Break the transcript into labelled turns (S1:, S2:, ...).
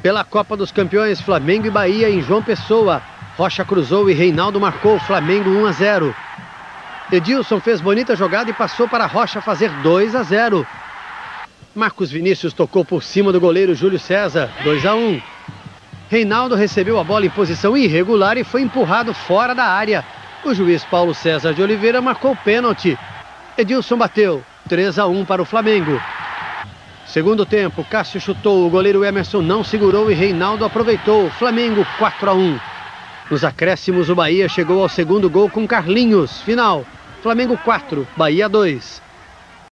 S1: Pela Copa dos Campeões, Flamengo e Bahia em João Pessoa. Rocha cruzou e Reinaldo marcou. Flamengo 1-0. Edilson fez bonita jogada e passou para Rocha fazer 2-0. Marcos Vinícius tocou por cima do goleiro Júlio César, 2-1. Reinaldo recebeu a bola em posição irregular e foi empurrado fora da área. O juiz Paulo César de Oliveira marcou pênalti. Edilson bateu, 3-1 para o Flamengo. Segundo tempo, Cássio chutou, o goleiro Emerson não segurou e Reinaldo aproveitou. Flamengo 4-1. Nos acréscimos, o Bahia chegou ao segundo gol com Carlinhos. Final, Flamengo 4, Bahia 2.